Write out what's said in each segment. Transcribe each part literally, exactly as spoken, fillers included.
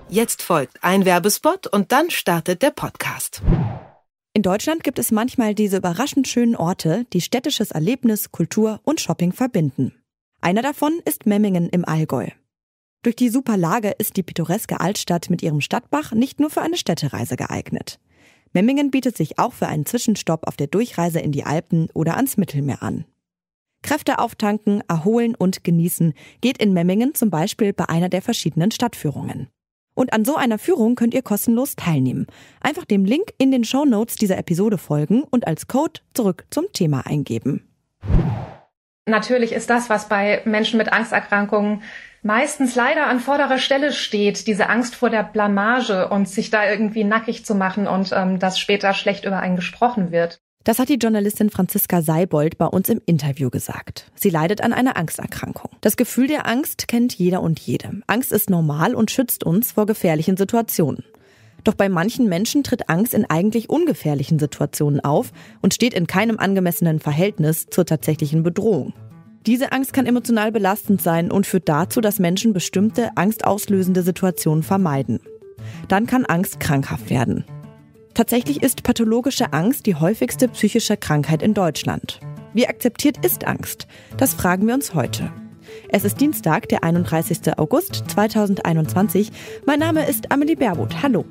Jetzt folgt ein Werbespot und dann startet der Podcast. In Deutschland gibt es manchmal diese überraschend schönen Orte, die städtisches Erlebnis, Kultur und Shopping verbinden. Einer davon ist Memmingen im Allgäu. Durch die super Lage ist die pittoreske Altstadt mit ihrem Stadtbach nicht nur für eine Städtereise geeignet. Memmingen bietet sich auch für einen Zwischenstopp auf der Durchreise in die Alpen oder ans Mittelmeer an. Kräfte auftanken, erholen und genießen geht in Memmingen zum Beispiel bei einer der verschiedenen Stadtführungen. Und an so einer Führung könnt ihr kostenlos teilnehmen. Einfach dem Link in den Shownotes dieser Episode folgen und als Code zurück zum Thema eingeben. Natürlich ist das, was bei Menschen mit Angsterkrankungen meistens leider an vorderer Stelle steht, diese Angst vor der Blamage und sich da irgendwie nackig zu machen und ähm, dass später schlecht über einen gesprochen wird. Das hat die Journalistin Franziska Seibold bei uns im Interview gesagt. Sie leidet an einer Angsterkrankung. Das Gefühl der Angst kennt jeder und jede. Angst ist normal und schützt uns vor gefährlichen Situationen. Doch bei manchen Menschen tritt Angst in eigentlich ungefährlichen Situationen auf und steht in keinem angemessenen Verhältnis zur tatsächlichen Bedrohung. Diese Angst kann emotional belastend sein und führt dazu, dass Menschen bestimmte angstauslösende Situationen vermeiden. Dann kann Angst krankhaft werden. Tatsächlich ist pathologische Angst die häufigste psychische Krankheit in Deutschland. Wie akzeptiert ist Angst? Das fragen wir uns heute. Es ist Dienstag, der einunddreißigsten August zweitausendeinundzwanzig. Mein Name ist Amelie Baerbuth. Hallo.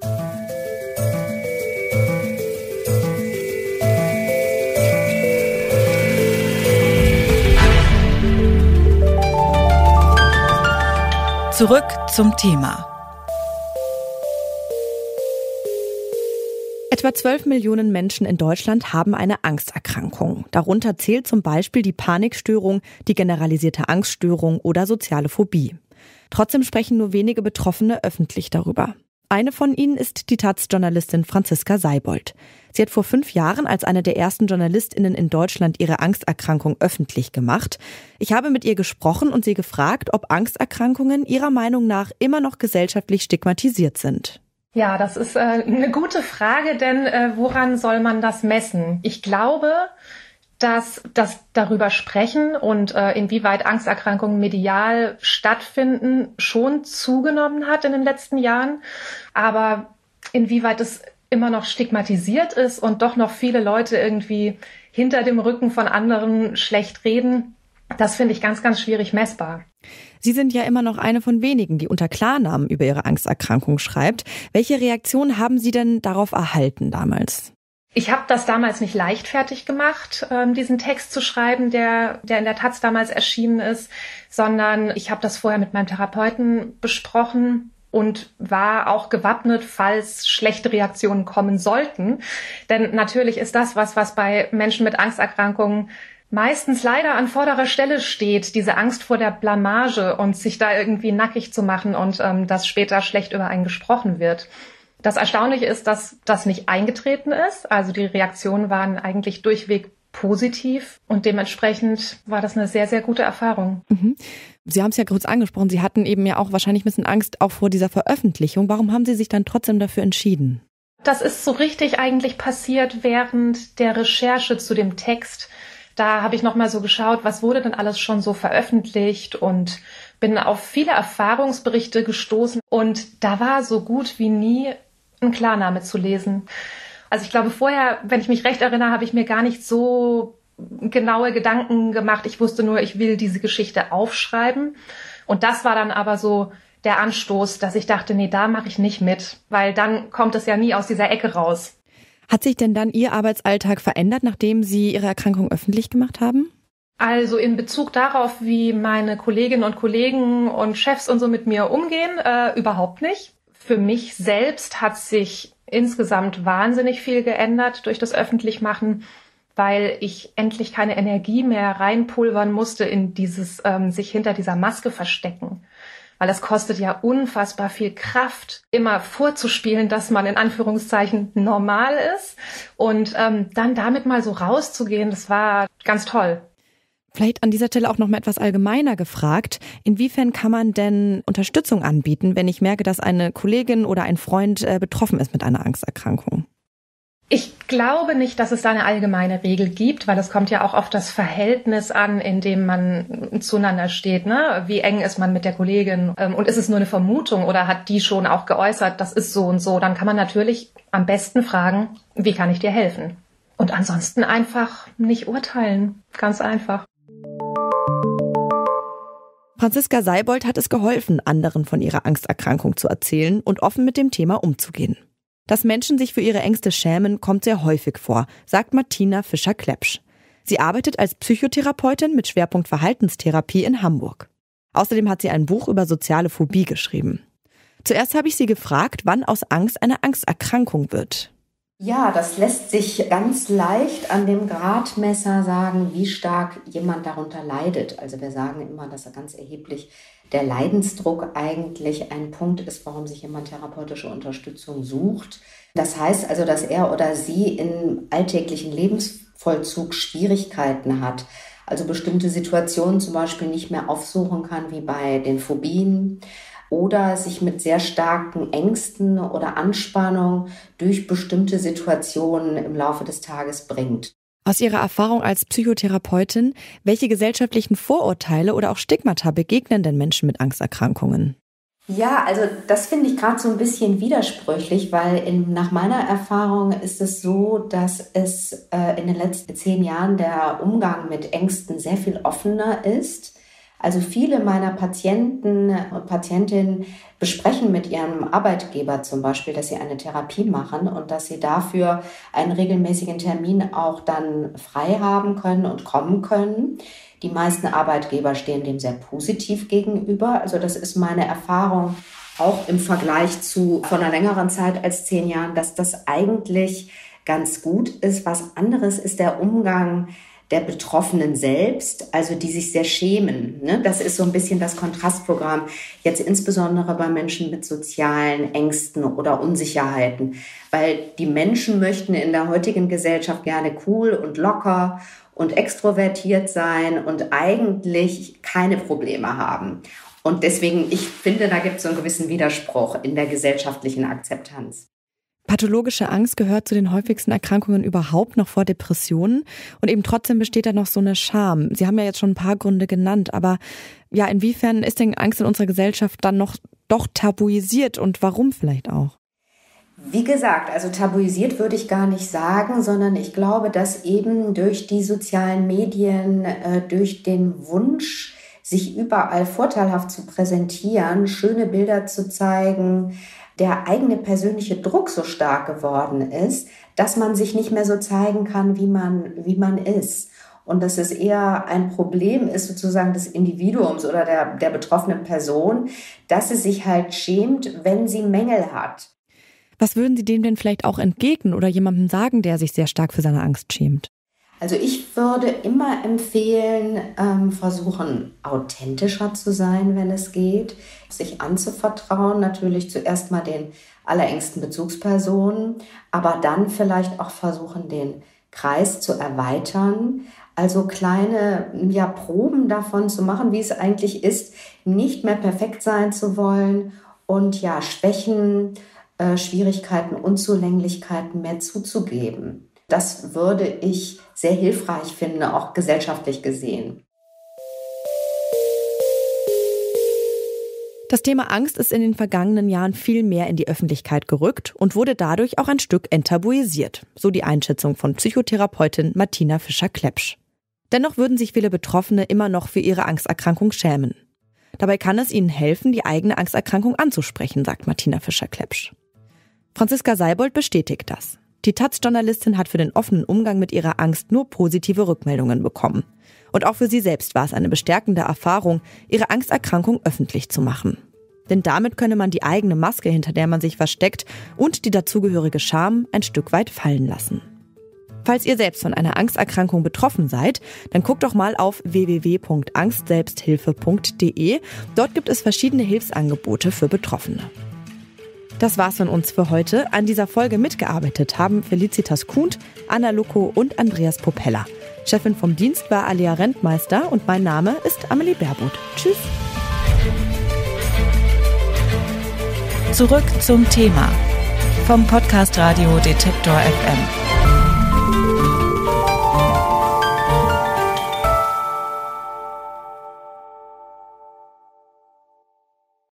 Zurück zum Thema. Etwa zwölf Millionen Menschen in Deutschland haben eine Angsterkrankung. Darunter zählt zum Beispiel die Panikstörung, die generalisierte Angststörung oder soziale Phobie. Trotzdem sprechen nur wenige Betroffene öffentlich darüber. Eine von ihnen ist die Taz-Journalistin Franziska Seibold. Sie hat vor fünf Jahren als eine der ersten JournalistInnen in Deutschland ihre Angsterkrankung öffentlich gemacht. Ich habe mit ihr gesprochen und sie gefragt, ob Angsterkrankungen ihrer Meinung nach immer noch gesellschaftlich stigmatisiert sind. Ja, das ist äh, eine gute Frage, denn äh, woran soll man das messen? Ich glaube, dass das darüber sprechen und äh, inwieweit Angsterkrankungen medial stattfinden, schon zugenommen hat in den letzten Jahren. Aber inwieweit es immer noch stigmatisiert ist und doch noch viele Leute irgendwie hinter dem Rücken von anderen schlecht reden, das finde ich ganz, ganz schwierig messbar. Sie sind ja immer noch eine von wenigen, die unter Klarnamen über ihre Angsterkrankung schreibt. Welche Reaktion haben Sie denn darauf erhalten damals? Ich habe das damals nicht leichtfertig gemacht, diesen Text zu schreiben, der, der in der Taz damals erschienen ist, sondern ich habe das vorher mit meinem Therapeuten besprochen und war auch gewappnet, falls schlechte Reaktionen kommen sollten. Denn natürlich ist das was, was bei Menschen mit Angsterkrankungen meistens leider an vorderer Stelle steht, diese Angst vor der Blamage und sich da irgendwie nackig zu machen und ähm, dass später schlecht über einen gesprochen wird. Das Erstaunliche ist, dass das nicht eingetreten ist. Also die Reaktionen waren eigentlich durchweg positiv und dementsprechend war das eine sehr, sehr gute Erfahrung. Mhm. Sie haben es ja kurz angesprochen, Sie hatten eben ja auch wahrscheinlich ein bisschen Angst auch vor dieser Veröffentlichung. Warum haben Sie sich dann trotzdem dafür entschieden? Das ist so richtig eigentlich passiert während der Recherche zu dem Text. Da habe ich nochmal so geschaut, was wurde denn alles schon so veröffentlicht und bin auf viele Erfahrungsberichte gestoßen. Und da war so gut wie nie ein Klarname zu lesen. Also ich glaube, vorher, wenn ich mich recht erinnere, habe ich mir gar nicht so genaue Gedanken gemacht. Ich wusste nur, ich will diese Geschichte aufschreiben. Und das war dann aber so der Anstoß, dass ich dachte, nee, da mache ich nicht mit, weil dann kommt es ja nie aus dieser Ecke raus. Hat sich denn dann Ihr Arbeitsalltag verändert, nachdem Sie Ihre Erkrankung öffentlich gemacht haben? Also in Bezug darauf, wie meine Kolleginnen und Kollegen und Chefs und so mit mir umgehen, äh, überhaupt nicht. Für mich selbst hat sich insgesamt wahnsinnig viel geändert durch das Öffentlichmachen, weil ich endlich keine Energie mehr reinpulvern musste in dieses ähm, sich hinter dieser Maske verstecken. Weil es kostet ja unfassbar viel Kraft, immer vorzuspielen, dass man in Anführungszeichen normal ist. Und ähm, dann damit mal so rauszugehen, das war ganz toll. Vielleicht an dieser Stelle auch noch mal etwas allgemeiner gefragt. Inwiefern kann man denn Unterstützung anbieten, wenn ich merke, dass eine Kollegin oder ein Freund äh, betroffen ist mit einer Angsterkrankung? Ich glaube nicht, dass es da eine allgemeine Regel gibt, weil es kommt ja auch auf das Verhältnis an, in dem man zueinander steht. Ne? Wie eng ist man mit der Kollegin? Und ist es nur eine Vermutung oder hat die schon auch geäußert, das ist so und so? Dann kann man natürlich am besten fragen, wie kann ich dir helfen? Und ansonsten einfach nicht urteilen. Ganz einfach. Franziska Seibold hat es geholfen, anderen von ihrer Angsterkrankung zu erzählen und offen mit dem Thema umzugehen. Dass Menschen sich für ihre Ängste schämen, kommt sehr häufig vor, sagt Martina Fischer-Klepsch. Sie arbeitet als Psychotherapeutin mit Schwerpunkt Verhaltenstherapie in Hamburg. Außerdem hat sie ein Buch über soziale Phobie geschrieben. Zuerst habe ich sie gefragt, wann aus Angst eine Angsterkrankung wird. Ja, das lässt sich ganz leicht an dem Gradmesser sagen, wie stark jemand darunter leidet. Also wir sagen immer, dass er ganz erheblich der Leidensdruck eigentlich ein Punkt ist, warum sich jemand therapeutische Unterstützung sucht. Das heißt also, dass er oder sie im alltäglichen Lebensvollzug Schwierigkeiten hat. Also bestimmte Situationen zum Beispiel nicht mehr aufsuchen kann, wie bei den Phobien. Oder sich mit sehr starken Ängsten oder Anspannung durch bestimmte Situationen im Laufe des Tages bringt. Aus Ihrer Erfahrung als Psychotherapeutin, welche gesellschaftlichen Vorurteile oder auch Stigmata begegnen denn Menschen mit Angsterkrankungen? Ja, also das finde ich gerade so ein bisschen widersprüchlich, weil in, nach meiner Erfahrung ist es so, dass es äh, in den letzten zehn Jahren der Umgang mit Ängsten sehr viel offener ist. Also viele meiner Patienten und Patientinnen besprechen mit ihrem Arbeitgeber zum Beispiel, dass sie eine Therapie machen und dass sie dafür einen regelmäßigen Termin auch dann frei haben können und kommen können. Die meisten Arbeitgeber stehen dem sehr positiv gegenüber. Also das ist meine Erfahrung auch im Vergleich zu vor einer längeren Zeit als zehn Jahren, dass das eigentlich ganz gut ist. Was anderes ist der Umgang der Betroffenen selbst, also die sich sehr schämen. Ne? Das ist so ein bisschen das Kontrastprogramm, jetzt insbesondere bei Menschen mit sozialen Ängsten oder Unsicherheiten, weil die Menschen möchten in der heutigen Gesellschaft gerne cool und locker und extrovertiert sein und eigentlich keine Probleme haben. Und deswegen, ich finde, da gibt es so einen gewissen Widerspruch in der gesellschaftlichen Akzeptanz. Pathologische Angst gehört zu den häufigsten Erkrankungen überhaupt, noch vor Depressionen. Und eben trotzdem besteht da noch so eine Scham. Sie haben ja jetzt schon ein paar Gründe genannt, aber ja, inwiefern ist denn Angst in unserer Gesellschaft dann noch doch tabuisiert und warum vielleicht auch? Wie gesagt, also tabuisiert würde ich gar nicht sagen, sondern ich glaube, dass eben durch die sozialen Medien, äh, durch den Wunsch, sich überall vorteilhaft zu präsentieren, schöne Bilder zu zeigen, der eigene persönliche Druck so stark geworden ist, dass man sich nicht mehr so zeigen kann, wie man, wie man ist. Und dass es eher ein Problem ist sozusagen des Individuums oder der, der betroffenen Person, dass sie sich halt schämt, wenn sie Mängel hat. Was würden Sie dem denn vielleicht auch entgegnen oder jemandem sagen, der sich sehr stark für seine Angst schämt? Also ich würde immer empfehlen, ähm, versuchen, authentischer zu sein, wenn es geht, sich anzuvertrauen, natürlich zuerst mal den allerengsten Bezugspersonen, aber dann vielleicht auch versuchen, den Kreis zu erweitern, also kleine ja, Proben davon zu machen, wie es eigentlich ist, nicht mehr perfekt sein zu wollen und ja, Schwächen, äh, Schwierigkeiten, Unzulänglichkeiten mehr zuzugeben. Das würde ich sehr hilfreich finden, auch gesellschaftlich gesehen. Das Thema Angst ist in den vergangenen Jahren viel mehr in die Öffentlichkeit gerückt und wurde dadurch auch ein Stück enttabuisiert, so die Einschätzung von Psychotherapeutin Martina Fischer-Klepsch. Dennoch würden sich viele Betroffene immer noch für ihre Angsterkrankung schämen. Dabei kann es ihnen helfen, die eigene Angsterkrankung anzusprechen, sagt Martina Fischer-Klepsch. Franziska Seibold bestätigt das. Die Taz-Journalistin hat für den offenen Umgang mit ihrer Angst nur positive Rückmeldungen bekommen. Und auch für sie selbst war es eine bestärkende Erfahrung, ihre Angsterkrankung öffentlich zu machen. Denn damit könne man die eigene Maske, hinter der man sich versteckt, und die dazugehörige Scham ein Stück weit fallen lassen. Falls ihr selbst von einer Angsterkrankung betroffen seid, dann guckt doch mal auf w w w punkt angstselbsthilfe punkt d e. Dort gibt es verschiedene Hilfsangebote für Betroffene. Das war's von uns für heute. An dieser Folge mitgearbeitet haben Felicitas Kuhnt, Anna Lucko und Andreas Popella. Chefin vom Dienst war Alia Rentmeister und mein Name ist Amelie Baerbuth. Tschüss. Zurück zum Thema vom Podcast Radio Detektor F M.